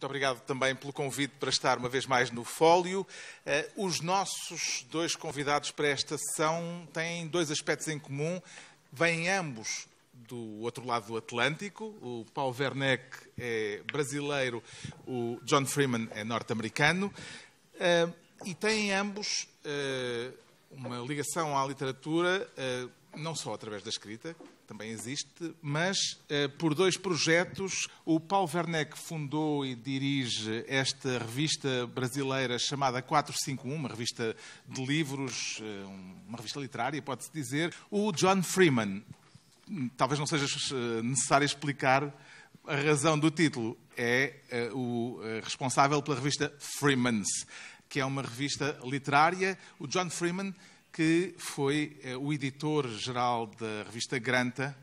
Muito obrigado também pelo convite para estar uma vez mais no Fólio. Os nossos dois convidados para esta sessão têm dois aspectos em comum. Vêm ambos do outro lado do Atlântico. O Paulo Werneck é brasileiro, o John Freeman é norte-americano. E têm ambos uma ligação à literatura, não só através da escrita, também existe, mas por dois projetos. O Paulo Werneck fundou e dirige esta revista brasileira chamada 451, uma revista de livros, uma revista literária, pode-se dizer. O John Freeman, talvez não seja necessário explicar a razão do título, é o responsável pela revista Freemans, que é uma revista literária. O John Freeman, que foi o editor-geral da revista Granta,